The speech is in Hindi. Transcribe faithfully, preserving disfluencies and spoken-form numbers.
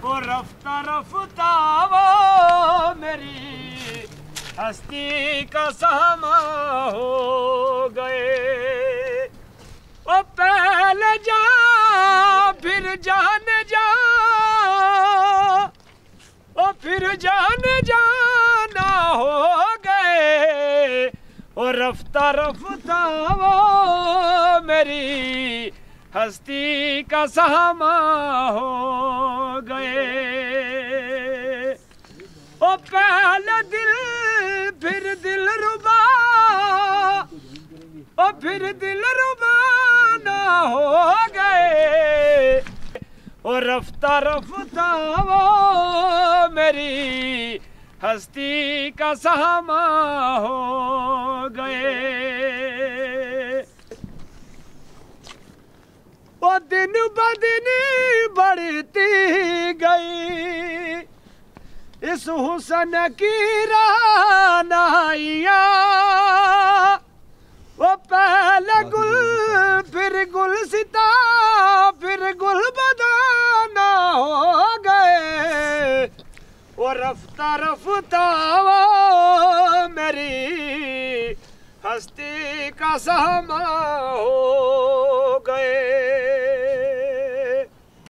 वो रफ्ता रफ्ता वो मेरी हस्ती का सामा हो गए। ओ पहले जा फिर जान जा, ओ फिर जान जाना हो गए। ओ रफ्ता रफ्ता वो मेरी हस्ती का सामा हो गए। ओ पहले दिल फिर दिल रुबा, ओ फिर दिल रुबा ना हो गए। ओ रफ्ता रफ्ता वो मेरी हस्ती का सामा हो गए। ओ दिन ब दिन बढ़ती गई इस हुस्न की रानाइया। वो पहले गुल फिर गुलसिता फिर गुल बदाना हो गए। वो रफ्ता रफ्ता वो मेरी हस्ती का सामा हो गए।